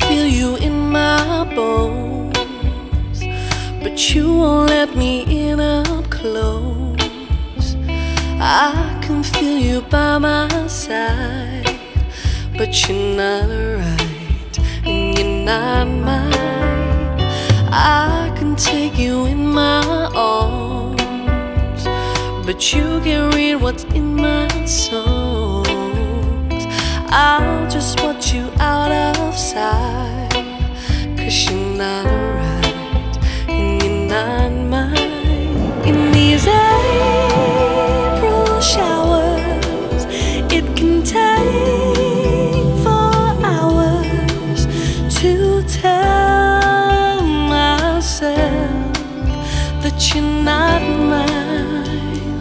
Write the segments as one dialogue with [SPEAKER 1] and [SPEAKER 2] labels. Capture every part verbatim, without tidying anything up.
[SPEAKER 1] feel you in my bones, but you won't let me in up close. I can feel you by my side, but you're not right and you're not mine. I can take you in my arms, but you can read what's in my songs. I'll just watch you out of sight, 'cause you're not right and you're not mine. In these April showers, it can take four hours to tell myself that you're not mine.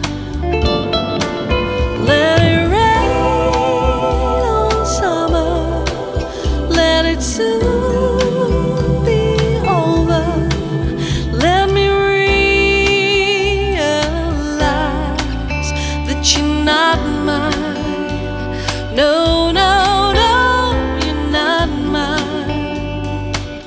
[SPEAKER 1] Let it rain on summer, let it soon be over. Let me realize that you're not mine. No, no, no, you're not mine.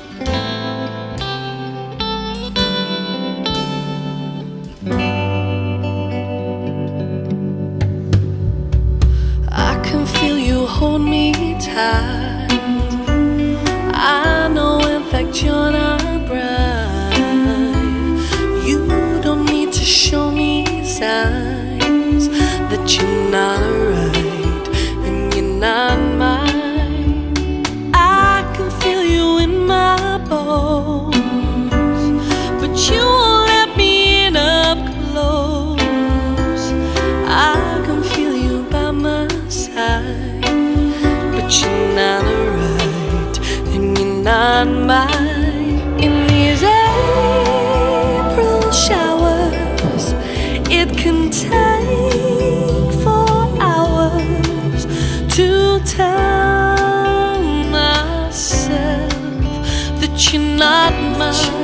[SPEAKER 1] I can feel you hold me tight. I know in fact you're not bright. You don't need to show me signs that you're not right and you're not mine. I can feel you in my bones, but you won't let me in up close. I can feel you by my side, but you're not right and you're not mine. In these April showers, it can take four hours to tell myself that you're not mine.